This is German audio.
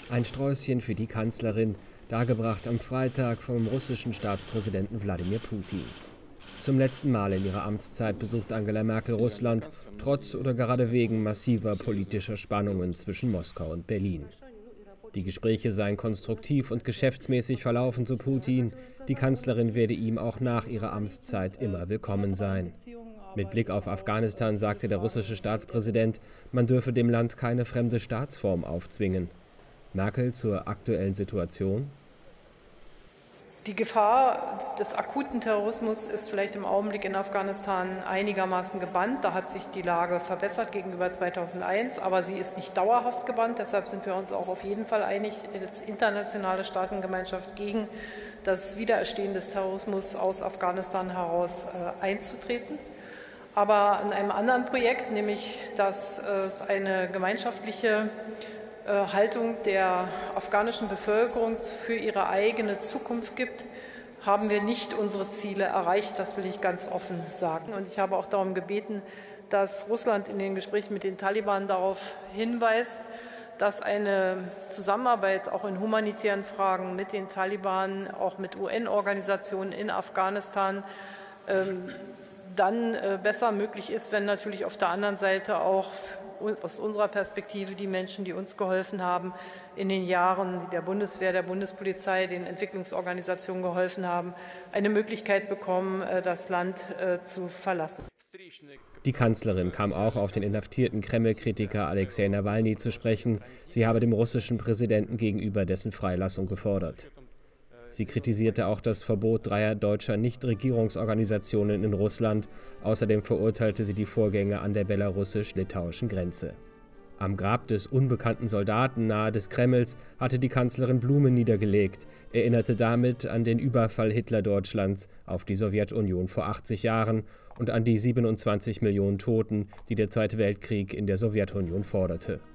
Ein Sträußchen für die Kanzlerin, dargebracht am Freitag vom russischen Staatspräsidenten Wladimir Putin. Zum letzten Mal in ihrer Amtszeit besucht Angela Merkel Russland, trotz oder gerade wegen massiver politischer Spannungen zwischen Moskau und Berlin. Die Gespräche seien konstruktiv und geschäftsmäßig verlaufen, so Putin. Die Kanzlerin werde ihm auch nach ihrer Amtszeit immer willkommen sein. Mit Blick auf Afghanistan sagte der russische Staatspräsident, man dürfe dem Land keine fremde Staatsform aufzwingen. Merkel zur aktuellen Situation: Die Gefahr des akuten Terrorismus ist vielleicht im Augenblick in Afghanistan einigermaßen gebannt. Da hat sich die Lage verbessert gegenüber 2001, aber sie ist nicht dauerhaft gebannt. Deshalb sind wir uns auch auf jeden Fall einig, als internationale Staatengemeinschaft gegen das Wiedererstehen des Terrorismus aus Afghanistan heraus einzutreten. Aber in einem anderen Projekt, nämlich dass es eine gemeinschaftliche Haltung der afghanischen Bevölkerung für ihre eigene Zukunft gibt, haben wir nicht unsere Ziele erreicht. Das will ich ganz offen sagen. Und ich habe auch darum gebeten, dass Russland in den Gesprächen mit den Taliban darauf hinweist, dass eine Zusammenarbeit auch in humanitären Fragen mit den Taliban, auch mit UN-Organisationen in Afghanistan, dann besser möglich ist, wenn natürlich auf der anderen Seite auch aus unserer Perspektive die Menschen, die uns geholfen haben, in den Jahren der Bundeswehr, der Bundespolizei, den Entwicklungsorganisationen geholfen haben, eine Möglichkeit bekommen, das Land zu verlassen. Die Kanzlerin kam auch auf den inhaftierten Kreml-Kritiker Alexei Nawalny zu sprechen. Sie habe dem russischen Präsidenten gegenüber dessen Freilassung gefordert. Sie kritisierte auch das Verbot 3 deutscher Nichtregierungsorganisationen in Russland. Außerdem verurteilte sie die Vorgänge an der belarussisch-litauischen Grenze. Am Grab des unbekannten Soldaten nahe des Kremls hatte die Kanzlerin Blumen niedergelegt, erinnerte damit an den Überfall Hitler-Deutschlands auf die Sowjetunion vor 80 Jahren und an die 27 Millionen Toten, die der Zweite Weltkrieg in der Sowjetunion forderte.